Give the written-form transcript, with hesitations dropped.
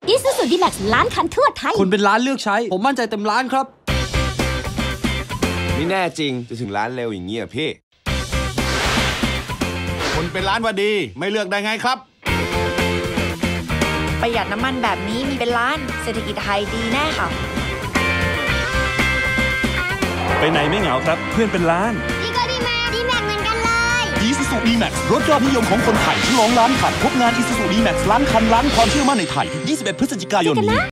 Isuzu D-Max ล้านคันทั่วไทยคนเป็นล้านเลือกใช้ผมมั่นใจเต็มล้านครับไม่แน่จริงจะถึงล้านเร็วอย่างนี้อ่ะพี่คนเป็นล้านว่าดีไม่เลือกได้ไงครับประหยัดน้ำมันแบบนี้มีเป็นล้านเศรษฐกิจไทยดีแน่ค่ะไปไหนไม่เหงาครับเพื่อนเป็นล้านดีก็ดีแม็กเหมือนกันเลย Isuzu D-Max รถยอดนิยมของคนไทยฉลองล้านคันพบงาน Isuzu D-Max ล้านคันล้านความเชื่อมั่นในไทย 21 พฤศจิกายนนี้